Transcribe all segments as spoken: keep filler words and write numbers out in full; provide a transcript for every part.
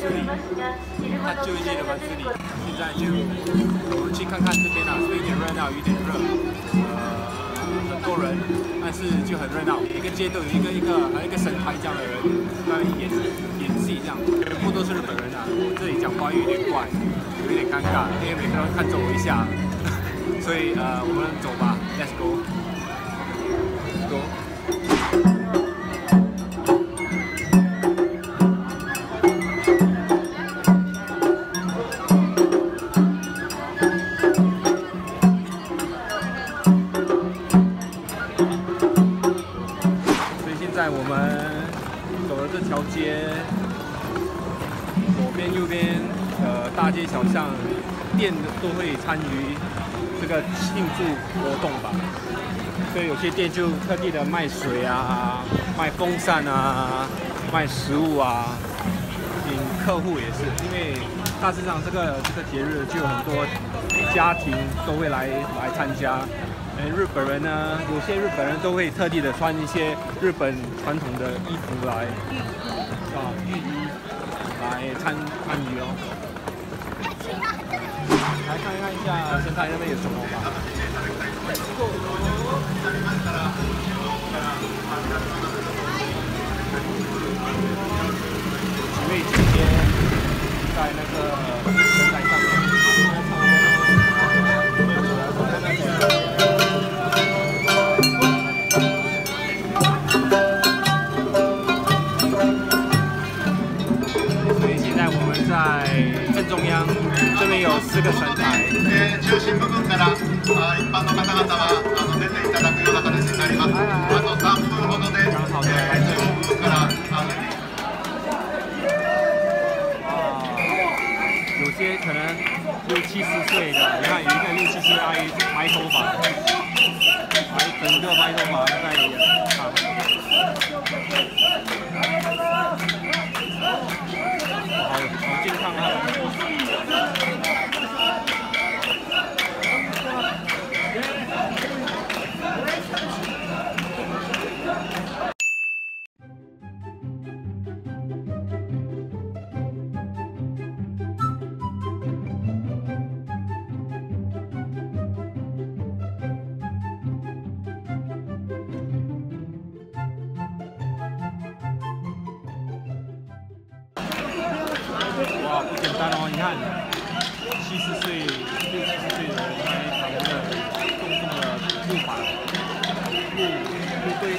Matsuri，它旧一届的 Matsuri，现在就我们去看看这边啊，是有点热闹，有点热，呃，很多人，但是就很热闹，每个街都有一个一个还有一个神台这样的人在演演戏这样，全部都是日本人啊。我这里讲话有点怪，有点尴尬，因为每个人看着我一下，所以呃，我们走吧 ，Let's go，Go。我们走了这条街，左边、右边，呃，大街小巷，店都会参与这个庆祝活动吧。所以有些店就特地的卖水啊，卖风扇啊，卖食物啊，请客户也是，因为大致上这个这个节日就有很多家庭都会来来参加。 日本人呢，有些日本人都会特地的穿一些日本传统的衣服来，啊，浴衣来参参与哦。来看看一下神台那边有什么吧。几位姐姐在那个神台上面。 在正中央，这边有四个神台。中心部分から一般の方々はあの出ていただくような形になります。あとさんぷんほどで中心部分から有些可能六七十岁的，你看有一个六七十阿姨白头发，白整个白头发在里啊。 好，好健康啊！哇，不简单哦！你看，七十岁、六七十岁的人，他扛着重重的木板、木木堆，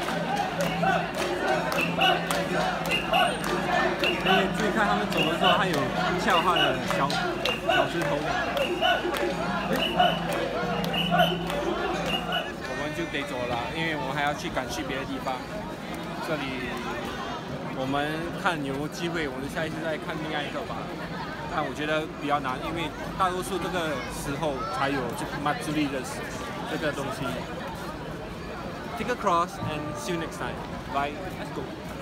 可以注意看他们走的时候，还有翘他的小小石头的。我们就得走了，因为我们还要去赶去别的地方。这里。 我们看有没有机会，我们下一次再看另外一个吧。但我觉得比较难，因为大多数这个时候才有这个 Matsuri 的这个东西。Take a cross and see you next time. Bye. Let's go.